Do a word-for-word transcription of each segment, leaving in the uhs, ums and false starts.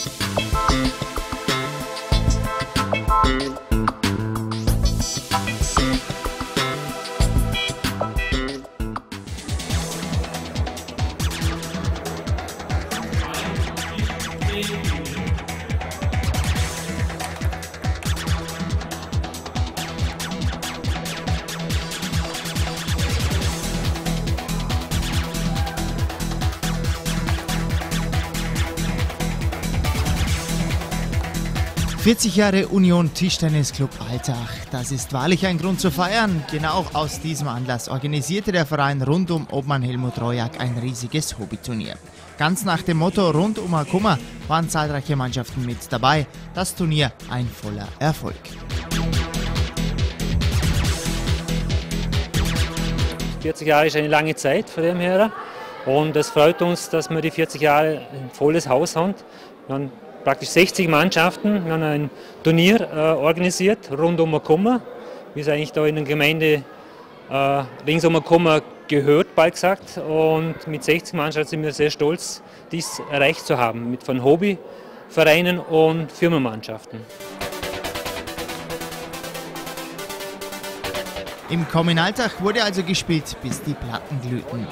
vierzig Jahre Union Tischtennisclub Altach. Das ist wahrlich ein Grund zu feiern. Genau aus diesem Anlass organisierte der Verein rund um Obmann Helmut Rojak ein riesiges Hobbyturnier. Ganz nach dem Motto rund um Kummer waren zahlreiche Mannschaften mit dabei. Das Turnier ein voller Erfolg. vierzig Jahre ist eine lange Zeit von dem her. Und es freut uns, dass wir die vierzig Jahre ein volles Haus haben. Wir haben praktisch sechzig Mannschaften. Wir haben ein Turnier äh, organisiert rund um Kummer, wie es eigentlich da in der Gemeinde äh, rings um Kummer gehört, bald gesagt. Und mit sechzig Mannschaften sind wir sehr stolz, dies erreicht zu haben, mit von Hobbyvereinen und Firmenmannschaften. Im Kommunaltag wurde also gespielt, bis die Platten glühten.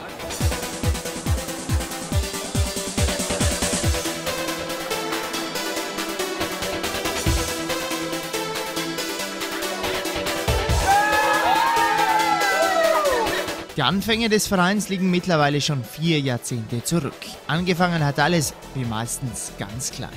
Die Anfänge des Vereins liegen mittlerweile schon vier Jahrzehnte zurück. Angefangen hat alles, wie meistens, ganz klein.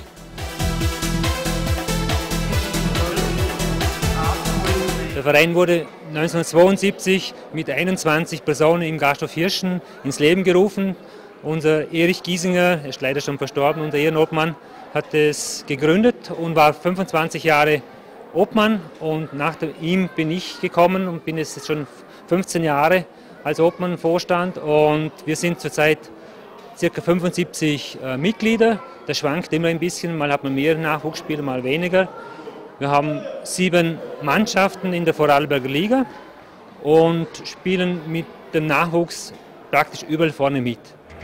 Der Verein wurde neunzehnhundertzweiundsiebzig mit einundzwanzig Personen im Gasthof Hirschen ins Leben gerufen. Unser Erich Giesinger, er ist leider schon verstorben, unser Ehrenobmann, hat es gegründet und war fünfundzwanzig Jahre Obmann. Und nach ihm bin ich gekommen und bin jetzt schon fünfzehn Jahre als Obmann-Vorstand. Und wir sind zurzeit ca. fünfundsiebzig äh, Mitglieder. Das schwankt immer ein bisschen, mal hat man mehr Nachwuchsspieler, mal weniger. Wir haben sieben Mannschaften in der Vorarlberger Liga und spielen mit dem Nachwuchs praktisch überall vorne mit.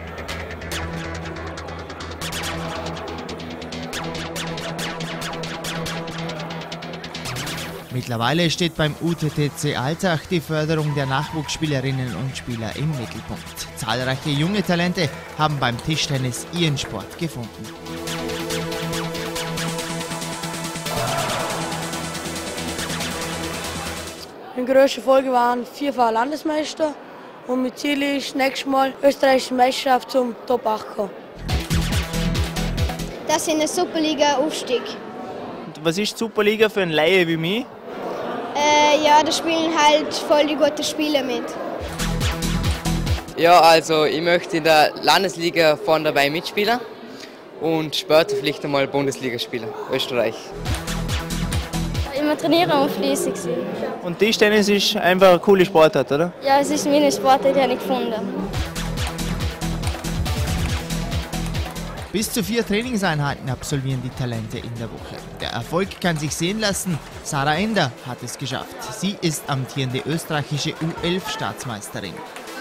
Mittlerweile steht beim U T T C Altach die Förderung der Nachwuchsspielerinnen und Spieler im Mittelpunkt. Zahlreiche junge Talente haben beim Tischtennis ihren Sport gefunden. In größter Folge waren vierfache Landesmeister und mit Ziel ist nächstes Mal österreichische Meisterschaft zum Top acht kommen. Das ist eine Superliga-Aufstieg. Was ist die Superliga für ein Laie wie mich? Äh, ja, da spielen halt voll die guten Spieler mit. Ja, also ich möchte in der Landesliga vorne dabei mitspielen und später vielleicht einmal Bundesliga spielen, Österreich. Immer trainieren und fleißig sein. Und Tischtennis ist einfach eine coole Sportart, oder? Ja, es ist meine Sportart, die habe ich gefunden. Bis zu vier Trainingseinheiten absolvieren die Talente in der Woche. Der Erfolg kann sich sehen lassen. Sarah Ender hat es geschafft. Sie ist amtierende österreichische U elf Staatsmeisterin.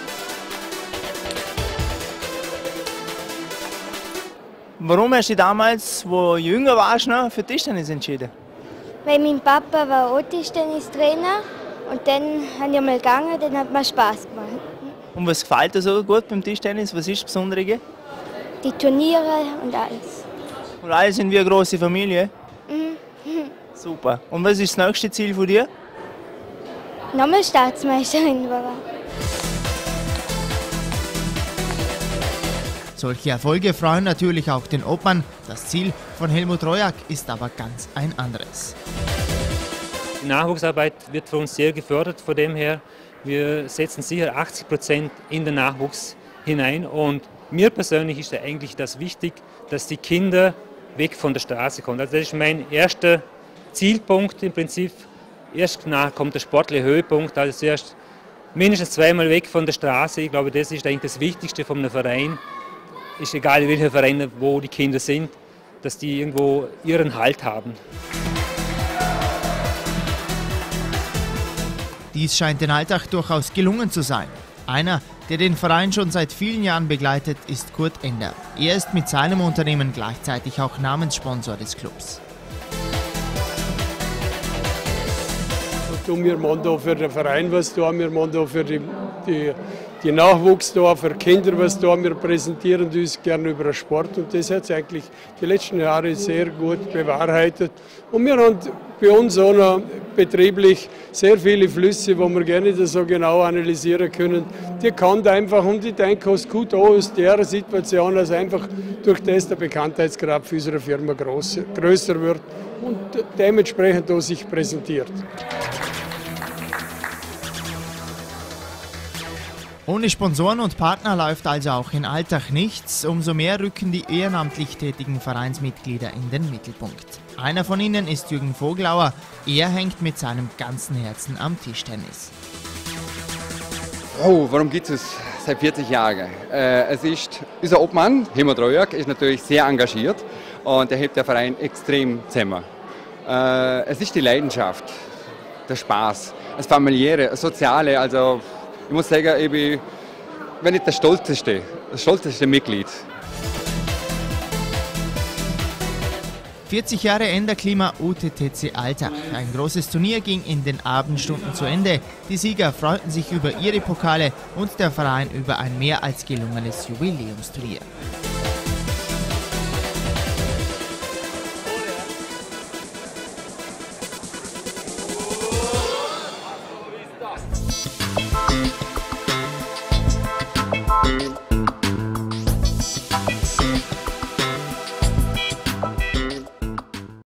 Warum hast du dich damals, wo du jünger warst, noch für Tischtennis entschieden? Weil mein Papa war auch Tischtennistrainer und dann habe ich mal gegangen, dann hat mir Spaß gemacht. Und was gefällt dir so gut beim Tischtennis? Was ist das Besondere? Die Turniere und alles. Und alle sind wie eine große Familie? Mhm. Super. Und was ist das nächste Ziel von dir? Nochmal Staatsmeisterin war. Solche Erfolge freuen natürlich auch den Obmann. Das Ziel von Helmut Rojak ist aber ganz ein anderes. Die Nachwuchsarbeit wird für uns sehr gefördert, von dem her. Wir setzen sicher achtzig Prozent in den Nachwuchs hinein. Und mir persönlich ist eigentlich das wichtig, dass die Kinder weg von der Straße kommen. Also das ist mein erster Zielpunkt im Prinzip. Erst danach kommt der sportliche Höhepunkt, also zuerst mindestens zweimal weg von der Straße. Ich glaube, das ist eigentlich das Wichtigste von einem Verein. Ist egal, welcher Verein, wo die Kinder sind, dass die irgendwo ihren Halt haben. Dies scheint den Alltag durchaus gelungen zu sein. Einer, Der den Verein schon seit vielen Jahren begleitet, ist Kurt Ender. Er ist mit seinem Unternehmen gleichzeitig auch Namenssponsor des Clubs. Wir machen da für den Verein was da, wir machen da für die, die, die Nachwuchs da, für Kinder was da, wir präsentieren uns gerne über den Sport und das hat sich eigentlich die letzten Jahre sehr gut bewahrheitet. Und wir haben bei uns auch noch betrieblich sehr viele Flüsse, wo wir gerne das so genau analysieren können. Die kann einfach, und ich denke, es gut aus der Situation, dass einfach durch das der Bekanntheitsgrad für unsere Firma groß, größer wird und dementsprechend auch sich präsentiert. Ohne Sponsoren und Partner läuft also auch in Altach nichts. Umso mehr rücken die ehrenamtlich tätigen Vereinsmitglieder in den Mittelpunkt. Einer von ihnen ist Jürgen Voglauer. Er hängt mit seinem ganzen Herzen am Tischtennis. Oh, warum gibt es seit vierzig Jahren? Äh, es ist, unser Obmann, Helmut Rojak, ist natürlich sehr engagiert und er hebt den Verein extrem zusammen. Äh, es ist die Leidenschaft, der Spaß, das Familiäre, das Soziale, also ich muss sagen, ich bin, wenn nicht das stolzeste, das stolzeste Mitglied. vierzig Jahre Enderklima U T T C Altach. Ein großes Turnier ging in den Abendstunden zu Ende. Die Sieger freuten sich über ihre Pokale und der Verein über ein mehr als gelungenes Jubiläumsturnier.